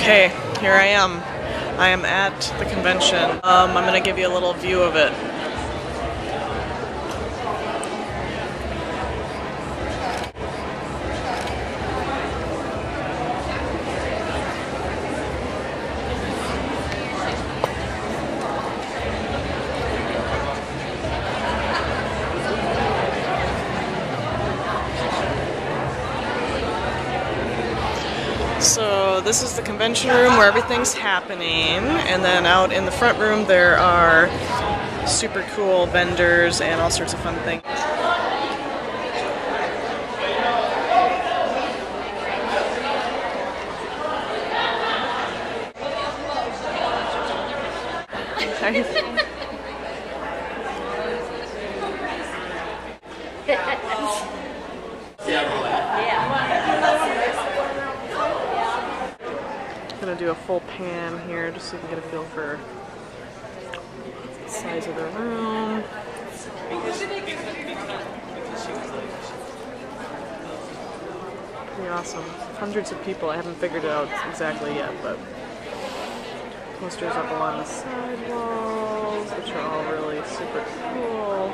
Okay, here I am. I am at the convention. I'm going to give you a little view of it. So this is the convention room where everything's happening, and then out in the front room there are super cool vendors and all sorts of fun things. I'm gonna do a full pan here just so you can get a feel for the size of the room. Pretty awesome. Hundreds of people. I haven't figured it out exactly yet, but posters up along the side walls, which are all really super cool.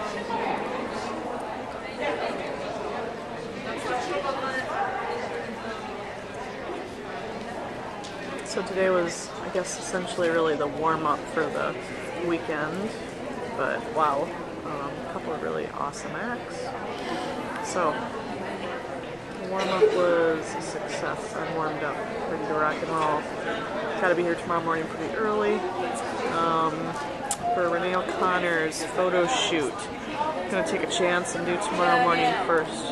So today was, I guess, essentially really the warm-up for the weekend, but wow, a couple of really awesome acts. So, the warm-up was a success. I'm warmed up, ready to rock and roll. Gotta be here tomorrow morning pretty early for Xena Con's photo shoot. I'm gonna take a chance and do tomorrow morning first.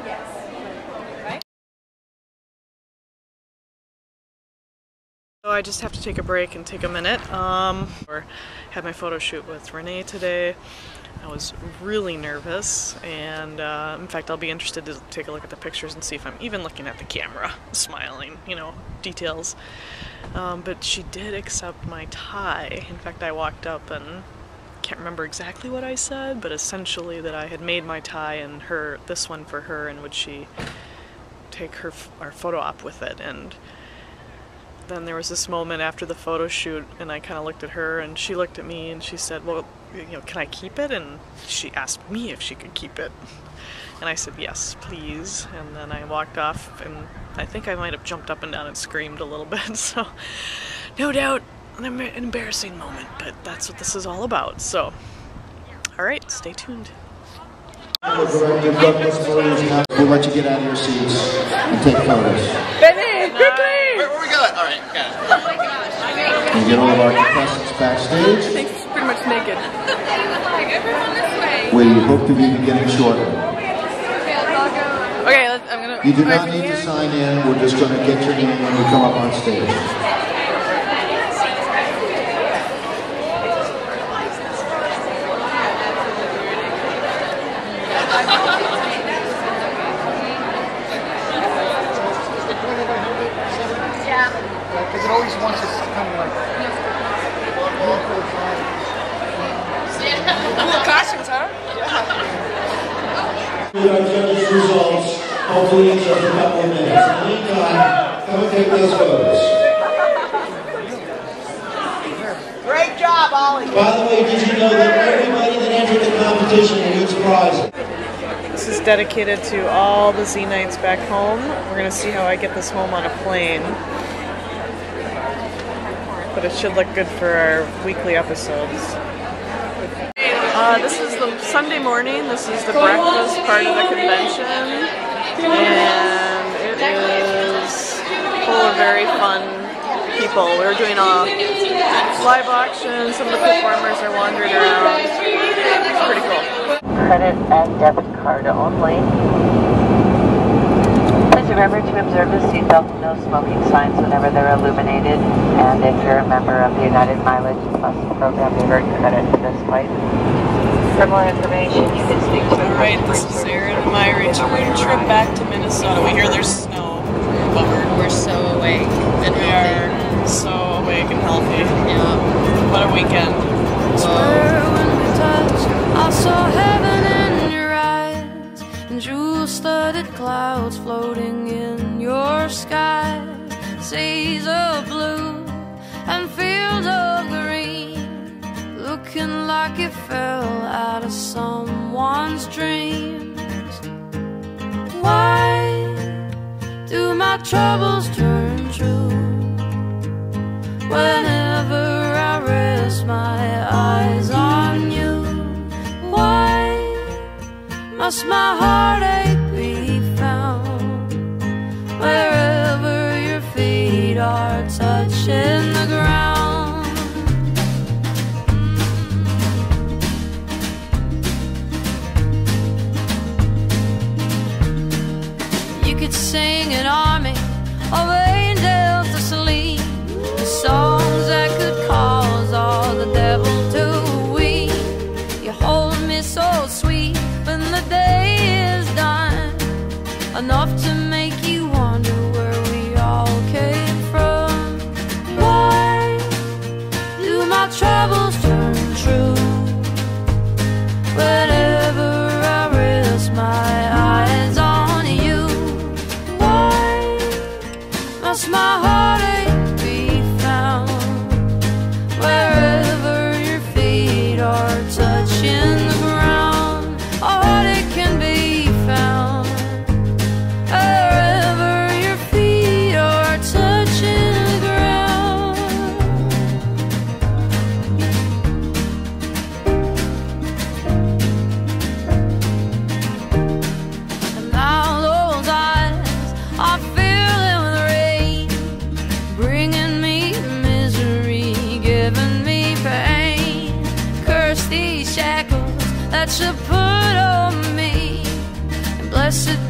So I just have to take a break and take a minute. Had my photo shoot with Renee today. I was really nervous, and in fact I'll be interested to take a look at the pictures and see if I'm even looking at the camera, smiling, you know, details. But she did accept my tie. In fact, I walked up and can't remember exactly what I said, but essentially that I had made my tie and this one for her, and would she take our photo op with it. And then there was this moment after the photo shoot, and I kind of looked at her, and she looked at me, and she said, well, you know, can I keep it? And she asked me if she could keep it. And I said, yes, please. And then I walked off, and I think I might have jumped up and down and screamed a little bit. So, no doubt, an embarrassing moment, but that's what this is all about. So, all right, stay tuned. We'll let you get out of your seats and take photos. Benny, quickly! Where we going? All right, got it. Oh my gosh. We get all of our contestants backstage. I think she's pretty much naked. Everyone this way. We hope to be beginning shortly. Okay, I'm gonna... You do not need to sign in. We're just going to get your name when you come up on stage. Because it always wants us to kind of like... Cool costumes, huh? With our judges' results, hopefully in just a couple of minutes. In the meantime, come and take those photos. Great job, Ollie! By the way, did you know that everybody that entered the competition wins prizes? This is dedicated to all the Z-Nights back home. We're going to see how I get this home on a plane. But it should look good for our weekly episodes. This is the Sunday morning. This is the breakfast part of the convention. And it is full of very fun people. We're doing a live auction. Some of the performers are wandering around. It's pretty cool. Credit and debit card only. Please remember to observe the seatbelt and no smoking signs whenever they're illuminated. And if you're a member of the United Mileage Plus program, you earn credit for this flight. For more information, you can speak to the Alright, this is Aaron and my return trip back to Minnesota. We hear there's snow. Bummer. We're so awake and We healthy. are so awake and healthy. Yeah. What a weekend. When we touch, I saw heaven in your eyes, and jewel-studded clouds floating in your sky. seas of blue and fields of green, looking like it fell out of someone's dreams. Why do my troubles turn true whenever I rest my eyes on you? Why must my heartache be found wherever your feet are touching the ground? You could sing an army of angels to sleep, the songs that could cause all the devil to weep. You hold me so sweet when the day is done, enough to make you wonder where we all came from. Why do my troubles turn true whenever I rest my eyes on you? Why must my heartache be found wherever your feet are touching the ground? Oh, heartache can be found wherever your feet are touching the ground. And now those eyes are filling with rain, bringing me misery, giving me pain. Curse these shackles that you put on me, and blessed